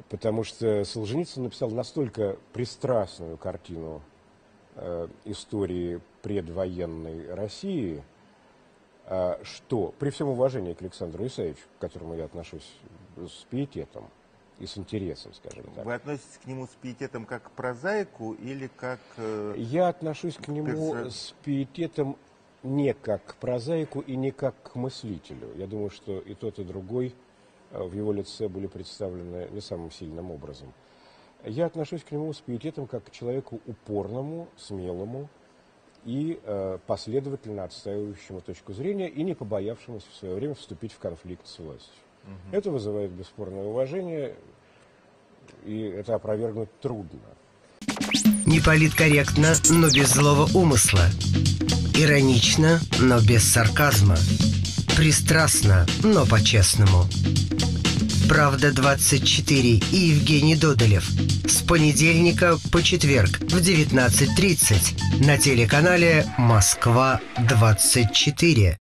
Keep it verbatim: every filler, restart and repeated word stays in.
потому что Солженицын написал настолько пристрастную картину э, истории предвоенной России, э, что при всем уважении к Александру Исаевичу, к которому я отношусь с пиететом и с интересом, скажем так. Вы относитесь к нему с пиететом как к прозаику или как... Э, я отношусь к нему персо... с пиететом не как к прозаику и не как к мыслителю. Я думаю, что и тот, и другой в его лице были представлены не самым сильным образом. Я отношусь к нему с пиететом как к человеку упорному, смелому и э, последовательно отстаивающему точку зрения и не побоявшемуся в свое время вступить в конфликт с властью. Угу. Это вызывает бесспорное уважение, и это опровергнуть трудно. Не политкорректно, но без злого умысла. Иронично, но без сарказма. Пристрастно, но по-честному. «Правда двадцать четыре» и Евгений Додолев. С понедельника по четверг в девятнадцать тридцать на телеканале «Москва двадцать четыре».